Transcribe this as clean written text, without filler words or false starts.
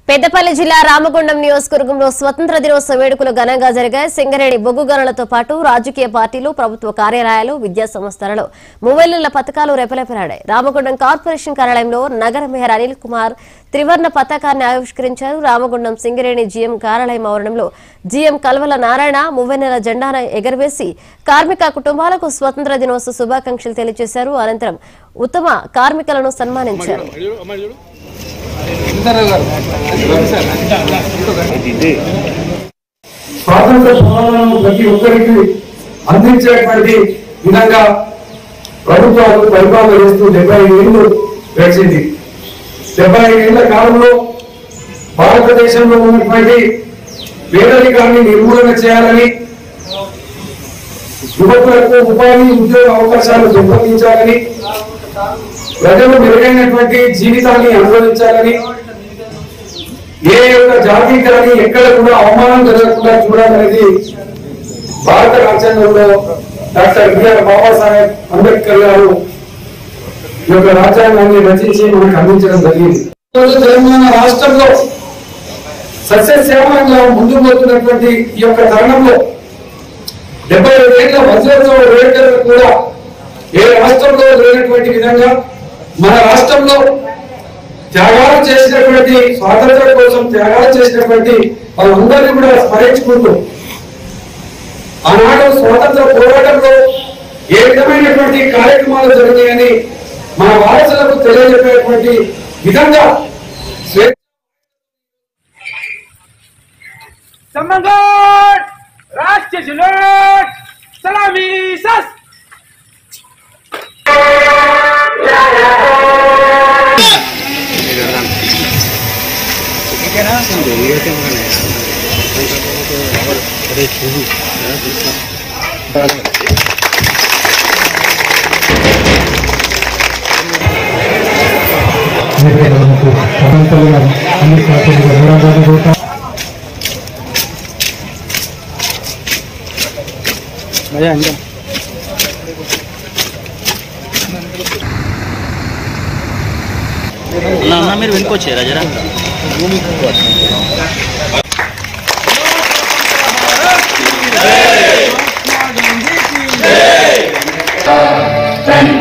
పెద్దపల్లి జిల్లా రామగుండం నియోజకవర్గంలో స్వతంత్ర దినోత్సవ వేడుకలు ఘనంగా జరిగాయి. సింగరేణి బొగ్గు గనులతో పాటు రాజకీయ పార్టీలు, ప్రభుత్వ కార్యాలయాలు, విద్యా సంస్థలలో మూవెల్లుల పథకాలు రెపరెపలాడాయి. రామగుండం కార్పొరేషన్ కార్యాలయంలో నగర మేయర్ అనిల్ కుమార్ త్రివర్ణ పతాకాన్ని ఆవిష్కరించారు. రామగుండం సింగరేణి జీఎం కార్యాలయం ఆవరణంలో జీఎం కల్వల నారాయణ మువ్వెన్నెల జెండాను ఎగరవేసి కార్మిక కుటుంబాలకు స్వతంత్ర దినోత్సవ శుభాకాంక్షలు తెలియజేశారు. అనంతరం ఉత్తమ కార్మికులను సన్మానించారు. స్వాతంత్ర సమాధానం ప్రతి ఒక్కరికి అందించేటువంటి విధంగా ప్రభుత్వాలు పరిపాలన చేస్తూ 75 ఏళ్లు గడిచింది. 75 ఏళ్ల కాలంలో భారతదేశంలో ఉన్నటువంటి పేదరికాన్ని నిర్మూలన చేయాలని, యువకులకు ఉపాధి ఉద్యోగ అవకాశాలు పెంపొందించాలని, ప్రజలు మెరుగైనటువంటి జీవితాన్ని అనుభవించాలని, ఏ యొక్క జాతి కానీ ఎక్కడ కూడా అవమానం జరగకుండా చూడాలనేది భారత రాజ్యాంగంలో డాక్టర్ బిఆర్ బాబాసాహెబ్ అంబేద్కర్ గారు ఈ యొక్క రాజ్యాంగాన్ని రచించి మనకు అందించడం జరిగింది. తెలంగాణ రాష్ట్రంలో సస్యశ్యామలంగా ముందుకు పోతున్నటువంటి ఈ యొక్క తరుణంలో 75 ఏళ్ల వజ్రోత్సవ వేడుకలు కూడా ఏ రాష్ట్రంలో లేనటువంటి విధంగా మన రాష్ట్రంలో త్యాగాలు చేసినటువంటి, స్వాతంత్ర్యం కోసం త్యాగాలు చేసినటువంటి వాళ్ళందరినీ కూడా స్మరించుకుంటూ ఆనాడు స్వాతంత్ర పోరాటంలో ఏ విధమైనటువంటి కార్యక్రమాలు జరిగాయని మన వారసులకు తెలియజెప్పేటువంటి విధంగా మీరు వెనుకొచ్చారా జరా Thank you.